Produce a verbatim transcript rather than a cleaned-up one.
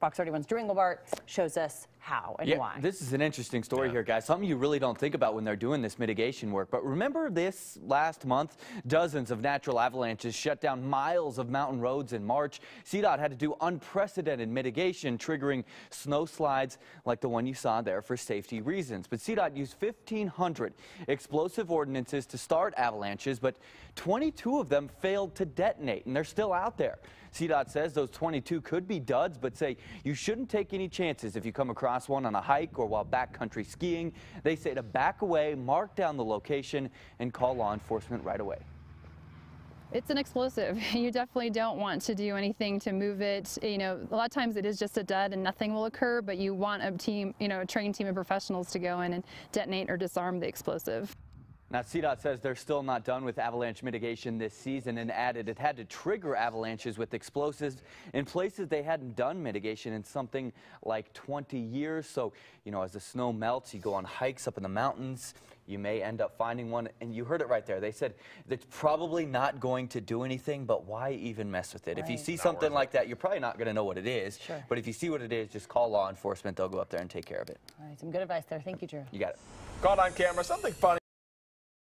Fox thirty-one's Drew Engelbart shows us how and yeah, why. This is an interesting story yeah. here, guys. Something you really don't think about when they're doing this mitigation work. But remember this last month? Dozens of natural avalanches shut down miles of mountain roads in March. C DOT had to do unprecedented mitigation, triggering snow slides like the one you saw there for safety reasons. But C DOT used fifteen hundred explosive ordinances to start avalanches, but twenty-two of them failed to detonate, and they're still out there. C DOT says those twenty-two could be duds, but say you shouldn't take any chances if you come across one on a hike or while backcountry skiing. They say to back away, mark down the location, and call law enforcement right away. It's an explosive. You definitely don't want to do anything to move it. You know, a lot of times it is just a dud and nothing will occur, but you want a team, you know, a trained team of professionals to go in and detonate or disarm the explosive. Now, C DOT says they're still not done with avalanche mitigation this season and added it had to trigger avalanches with explosives in places they hadn't done mitigation in something like twenty years. So, you know, as the snow melts, you go on hikes up in the mountains, you may end up finding one. And you heard it right there. They said it's probably not going to do anything, but why even mess with it? Right. If you see not something like that, you're probably not going to know what it is. Sure. But if you see what it is, just call law enforcement. They'll go up there and take care of it. All right, some good advice there. Thank you, Drew. You got it. Caught on camera, something funny.